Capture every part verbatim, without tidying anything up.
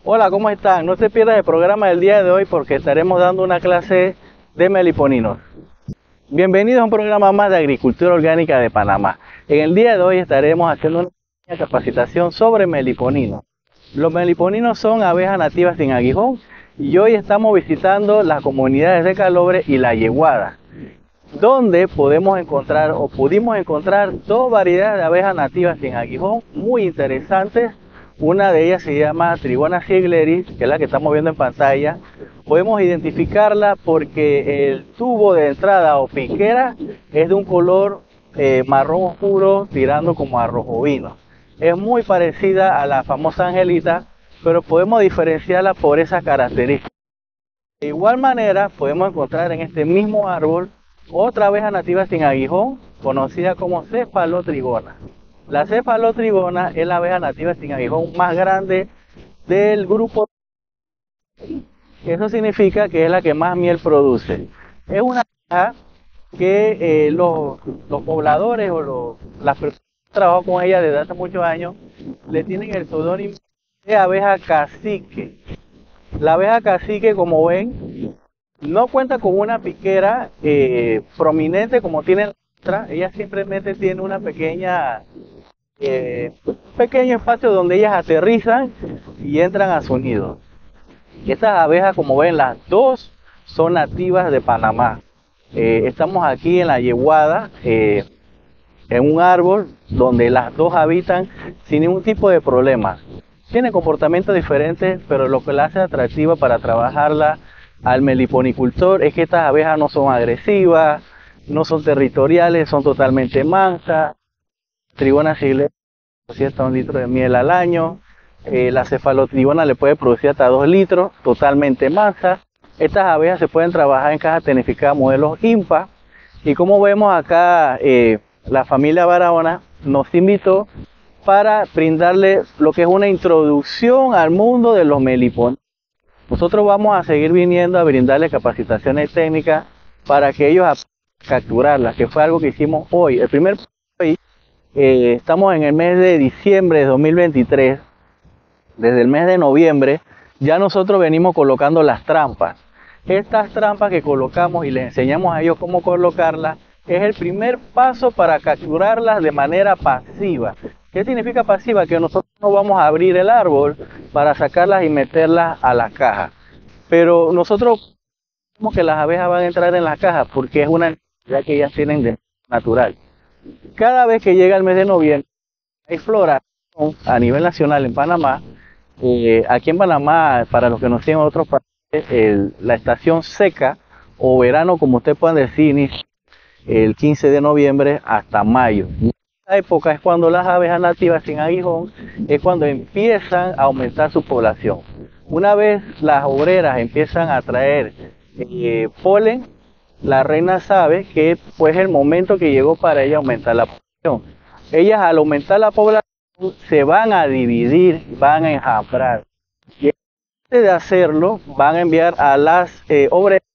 Hola, ¿cómo están? No se pierdan el programa del día de hoy porque estaremos dando una clase de meliponinos. Bienvenidos a un programa más de agricultura orgánica de Panamá. En el día de hoy estaremos haciendo una pequeña capacitación sobre meliponinos. Los meliponinos son abejas nativas sin aguijón y hoy estamos visitando las comunidades de Calobre y La Yeguada, donde podemos encontrar o pudimos encontrar dos variedades de abejas nativas sin aguijón muy interesantes. Una de ellas se llama Trigona ziegleris, que es la que estamos viendo en pantalla. Podemos identificarla porque el tubo de entrada o piquera es de un color eh, marrón oscuro tirando como a rojo vino. Es muy parecida a la famosa angelita, pero podemos diferenciarla por esas características. De igual manera podemos encontrar en este mismo árbol otra abeja nativa sin aguijón conocida como cefalotrigona. La cefalotrigona es la abeja nativa sin aguijón más grande del grupo. Eso significa que es la que más miel produce. Es una abeja que eh, los, los pobladores o los, las personas que trabajan con ella desde hace muchos años le tienen el seudónimo de abeja cacique. La abeja cacique, como ven, no cuenta con una piquera eh, prominente como tiene la otra. Ella simplemente tiene una pequeña eh, pequeño espacio donde ellas aterrizan y entran a su nido. Estas abejas, como ven, las dos son nativas de Panamá. Eh, estamos aquí en La Yeguada, eh, en un árbol donde las dos habitan sin ningún tipo de problema. Tienen comportamientos diferentes, pero lo que la hace atractiva para trabajarla al meliponicultor es que estas abejas no son agresivas, no son territoriales, son totalmente mansas. Trigona ziegleris producir hasta un litro de miel al año. Eh, la cefalotrigona le puede producir hasta dos litros, totalmente mansa. Estas abejas se pueden trabajar en cajas tecnificadas modelos INPA. Y como vemos acá, eh, la familia Barahona nos invitó para brindarle lo que es una introducción al mundo de los meliponinos. Nosotros vamos a seguir viniendo a brindarles capacitaciones técnicas para que ellos aprendan a capturarlas, que fue algo que hicimos hoy. El primer hoy, eh, estamos en el mes de diciembre de dos mil veintitrés. Desde el mes de noviembre ya nosotros venimos colocando las trampas. Estas trampas que colocamos y les enseñamos a ellos cómo colocarlas es el primer paso para capturarlas de manera pasiva. ¿Qué significa pasiva? Que nosotros no vamos a abrir el árbol para sacarlas y meterlas a la caja. Pero nosotros vemos que las abejas van a entrar en la caja porque es una necesidad que ellas tienen de natural. Cada vez que llega el mes de noviembre hay floración a nivel nacional en Panamá. Eh, aquí en Panamá, para los que nos siguen en otros países, el, la estación seca o verano, como ustedes pueden decir, inicia el quince de noviembre hasta mayo. En esta época es cuando las abejas nativas sin aguijón es cuando empiezan a aumentar su población. Una vez las obreras empiezan a traer eh, polen, la reina sabe que pues, es el momento que llegó para ella aumentar la población. Ellas, al aumentar la población, se van a dividir, van a enjambrar. Y antes de hacerlo, van a enviar a las eh,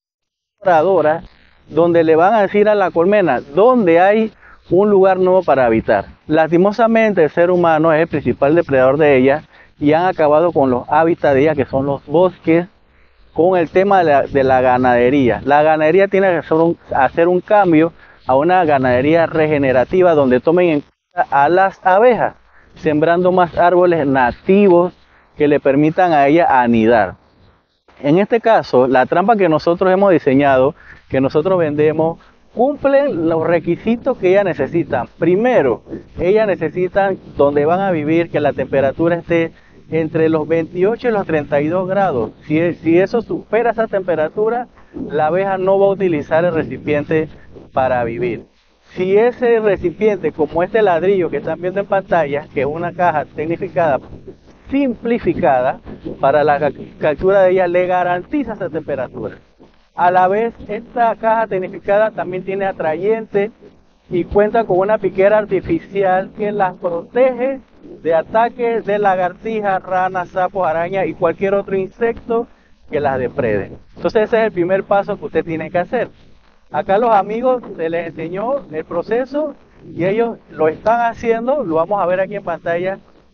obreras donde le van a decir a la colmena donde hay un lugar nuevo para habitar. Lastimosamente, el ser humano es el principal depredador de ellas y han acabado con los hábitats de ellas, que son los bosques, con el tema de la, de la ganadería. La ganadería tiene que hacer un, hacer un cambio a una ganadería regenerativa donde tomen en cuenta a las abejas, sembrando más árboles nativos que le permitan a ella anidar. En este caso, la trampa que nosotros hemos diseñado, que nosotros vendemos, cumplen los requisitos que ellas necesitan. Primero, ellas necesitan donde van a vivir que la temperatura esté entre los veintiocho y los treinta y dos grados. Si, si eso supera esa temperatura, la abeja no va a utilizar el recipiente para vivir. Si ese recipiente, como este ladrillo que están viendo en pantalla, que es una caja tecnificada simplificada, para la captura de ella le garantiza esa temperatura. A la vez, esta caja tecnificada también tiene atrayente y cuenta con una piquera artificial que las protege de ataques de lagartijas, ranas, sapos, arañas y cualquier otro insecto que las deprede. Entonces ese es el primer paso que usted tiene que hacer. Acá los amigos se les enseñó el proceso y ellos lo están haciendo, lo vamos a ver aquí en pantalla,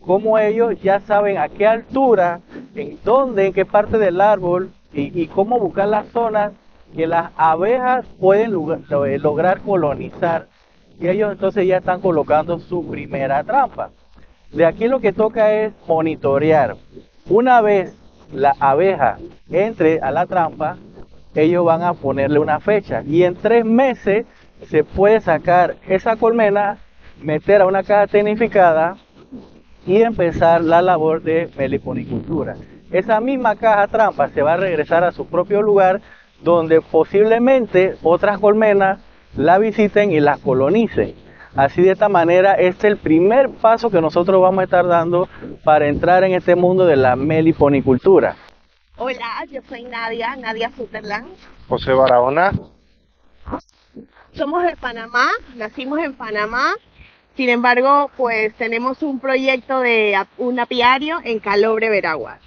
cómo ellos ya saben a qué altura, en dónde, en qué parte del árbol y, y cómo buscar las zonas que las abejas pueden lograr colonizar. Y ellos entonces ya están colocando su primera trampa. De aquí lo que toca es monitorear. Una vez la abeja entre a la trampa, ellos van a ponerle una fecha y en tres meses se puede sacar esa colmena, meter a una caja tecnificada y empezar la labor de meliponicultura. Esa misma caja trampa se va a regresar a su propio lugar, donde posiblemente otras colmenas la visiten y las colonicen. Así, de esta manera, este es el primer paso que nosotros vamos a estar dando para entrar en este mundo de la meliponicultura. Hola, yo soy Nadia, Nadia Sutherland. José Barahona. Somos de Panamá, nacimos en Panamá. Sin embargo, pues tenemos un proyecto de un apiario en Calobre, Veraguas.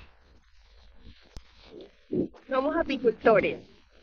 Somos apicultores.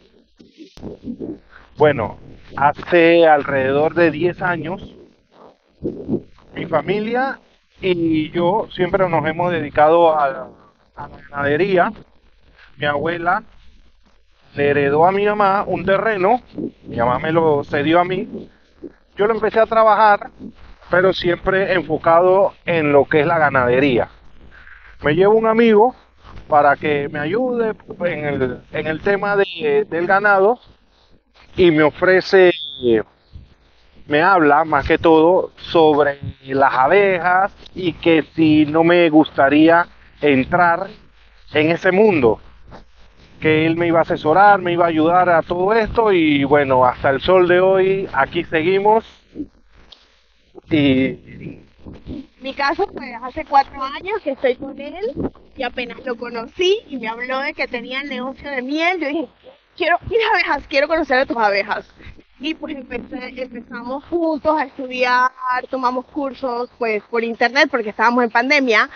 Bueno, hace alrededor de diez años, mi familia y yo siempre nos hemos dedicado a, a la ganadería. Mi abuela le heredó a mi mamá un terreno, mi mamá me lo cedió a mí. Yo lo empecé a trabajar, pero siempre enfocado en lo que es la ganadería. Me llevo un amigo para que me ayude en el, en el tema de, del ganado y me ofrece, me habla más que todo sobre las abejas y que si no me gustaría entrar en ese mundo, que él me iba a asesorar, me iba a ayudar a todo esto y bueno, hasta el sol de hoy aquí seguimos. Y mi caso fue hace cuatro años que estoy con él y apenas lo conocí y me habló de que tenía el negocio de miel. Yo dije, quiero mis abejas, quiero conocer a tus abejas. Y pues empecé, empezamos juntos a estudiar, tomamos cursos pues por internet porque estábamos en pandemia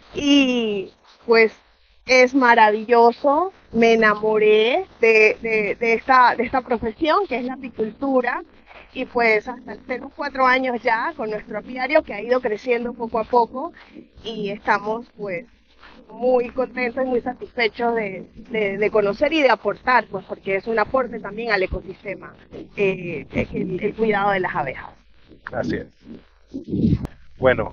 y pues es maravilloso. Me enamoré de, de, de, esta, de esta profesión que es la apicultura. Y pues hasta tenemos cuatro años ya con nuestro apiario que ha ido creciendo poco a poco y estamos pues muy contentos y muy satisfechos de, de, de conocer y de aportar, pues porque es un aporte también al ecosistema, eh, el, el cuidado de las abejas. Gracias. Bueno,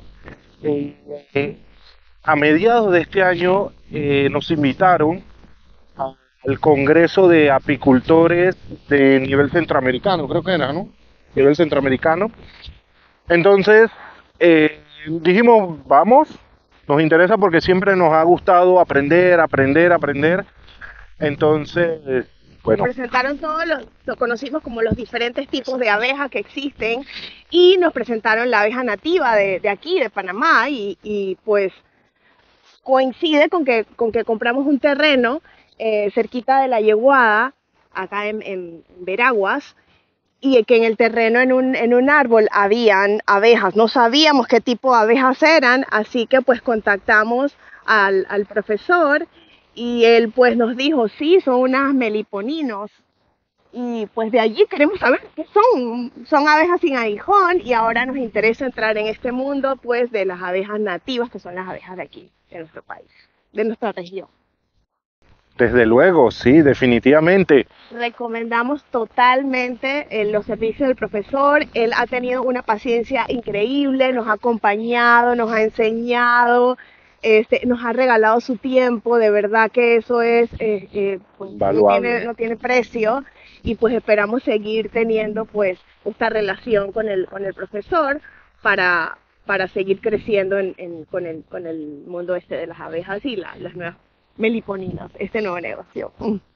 eh, a mediados de este año eh, nos invitaron al Congreso de Apicultores de nivel centroamericano, creo que era, ¿no? Nivel centroamericano. Entonces eh, dijimos, vamos, nos interesa porque siempre nos ha gustado aprender, aprender, aprender. Entonces, bueno. Nos presentaron todos los, lo conocimos como los diferentes tipos de abejas que existen y nos presentaron la abeja nativa de, de aquí, de Panamá, y, y pues coincide con que, con que compramos un terreno eh, cerquita de la Yeguada, acá en, en Veraguas, y que en el terreno, en un, en un árbol, habían abejas. No sabíamos qué tipo de abejas eran, así que pues contactamos al, al profesor y él pues nos dijo, sí, son unas meliponinos. Y pues de allí queremos saber qué son. Son abejas sin aguijón y ahora nos interesa entrar en este mundo pues de las abejas nativas, que son las abejas de aquí, de nuestro país, de nuestra región. Desde luego, sí, definitivamente. Recomendamos totalmente eh, los servicios del profesor. Él ha tenido una paciencia increíble, nos ha acompañado, nos ha enseñado, este, nos ha regalado su tiempo. De verdad que eso es eh, eh, pues, no, tiene, no tiene precio y pues esperamos seguir teniendo pues esta relación con el, con el profesor para, para seguir creciendo en, en, con, el, con el mundo este de las abejas y la, las nuevas meliponinas, este nuevo negocio.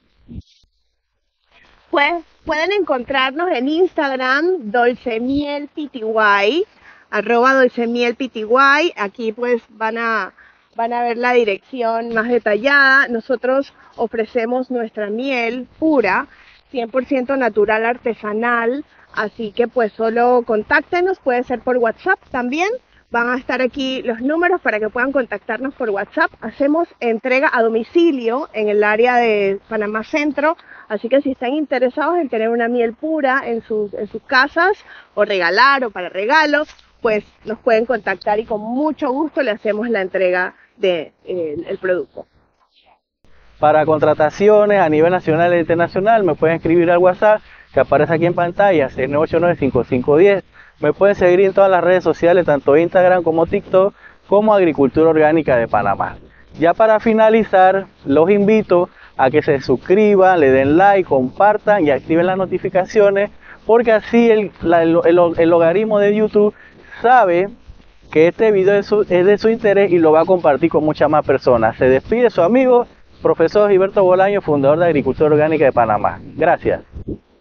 Pues pueden encontrarnos en Instagram, dulcemielpty, arroba dulcemielpty. Aquí pues van a, van a ver la dirección más detallada. Nosotros ofrecemos nuestra miel pura, cien por ciento natural, artesanal, así que pues solo contáctenos, puede ser por WhatsApp también. Van a estar aquí los números para que puedan contactarnos por WhatsApp. Hacemos entrega a domicilio en el área de Panamá Centro, así que si están interesados en tener una miel pura en sus, en sus casas o regalar o para regalo, pues nos pueden contactar y con mucho gusto le hacemos la entrega del de, eh, el producto. Para contrataciones a nivel nacional e internacional me pueden escribir al WhatsApp que aparece aquí en pantalla, seis nueve ocho nueve, cinco cinco uno cero. Me pueden seguir en todas las redes sociales, tanto Instagram como TikTok, como Agricultura Orgánica de Panamá. Ya para finalizar, los invito a que se suscriban, le den like, compartan y activen las notificaciones, porque así el, la, el, el, el logaritmo de YouTube sabe que este video es, su, es de su interés y lo va a compartir con muchas más personas. Se despide su amigo, profesor Gilberto Bolaño, fundador de Agricultura Orgánica de Panamá. Gracias.